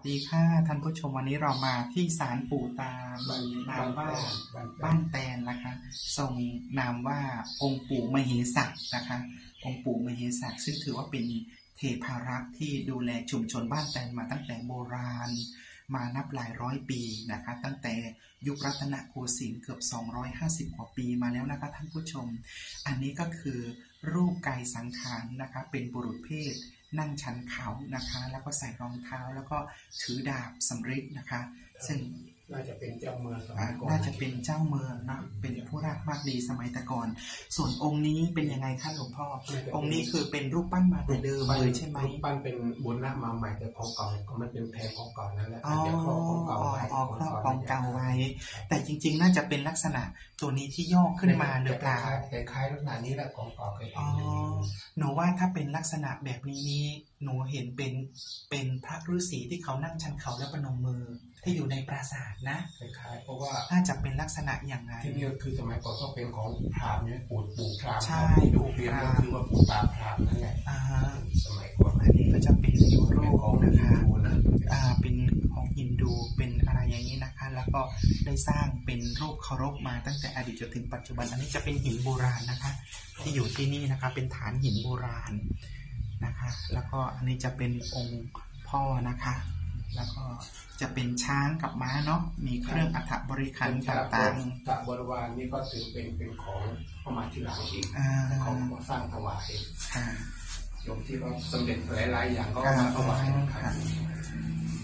ดีค่ะท่านผู้ชมวันนี้เรามาที่ศาลปู่ตามีนามว่าบ้านแตนนะคะทรงนามว่าองค์ปู่มเหสักนะคะองค์ปู่มเหสักซึ่งถือว่าเป็นเทพารักษ์ที่ดูแลชุมชนบ้านแตนมาตั้งแต่โบราณมานับหลายร้อยปีนะคะตั้งแต่ยุครัตนโกสินทร์เกือบ250กว่าปีมาแล้วนะคะท่านผู้ชมอันนี้ก็คือรูปกายสังขารนะคะเป็นบุรุษเพศนั่งชันเขานะคะแล้วก็ใส่รองเท้าแล้วก็ถือดาบสำริดนะคะซึ่งน่าจะเป็นเจ้าเมืองสมัยก่อนน่าจะเป็นเจ้าเมืองนะเป็นผู้รักมากดีสมัยแต่ก่อนส่วนองค์นี้เป็นยังไงคะหลวงพ่อองค์นี้คือเป็นรูปปั้นมาแต่เดิมเลยใช่ไหมรูปปั้นเป็นบุญนามาใหม่แต่ของเก่าก็มันเป็นแพรของเก่านั่นแหละเดี๋ยวครอบของเก่าไว้ครอบของเก่าไว้แต่จริงๆน่าจะเป็นลักษณะตัวนี้ที่ย่อขึ้นมาหรือเปล่าคล้ายๆลักษณะนี้แหละของเก่าเคยเห็นอยู่หนูว่าถ้าเป็นลักษณะแบบนี้หนูเห็นเป็นพระฤาษีที่เขานั่งชันเขาและประนมมือที่อยู่ในปราสาทนะคล้ายๆเพราะว่าน่าจะเป็นลักษณะอย่างไรที่นี่คือสมัยก่อนต้องเป็นของพราหมณ์เนี่ยปู่พราหมณ์ใช่ปู่เปลี่ยนก็คือว่าปู่ตาพราหมณ์นั่นแหละสมัยก่อนอันนี้ก็จะเป็นรูปของนะคะเป็นของฮินดูเป็นอะไรอย่างนี้นะคะแล้วก็ได้สร้างเป็นรูปเคารพมาตั้งแต่อดีตจนถึงปัจจุบันอันนี้จะเป็นหินโบราณนะคะที่อยู่ที่นี่นะคะเป็นฐานหินโบราณนะคะแล้วก็อันนี้จะเป็นองค์พ่อนะคะแล้วก็จะเป็นช้างกับม้าเนาะมีเครื่องอัฐบริขารต่างๆบริวารนี่ก็ถือเป็นของเข้ามาที่หลังอีกของสร้างถวายโยมที่เขาสำเร็จหลายๆอย่างก็มาถวาย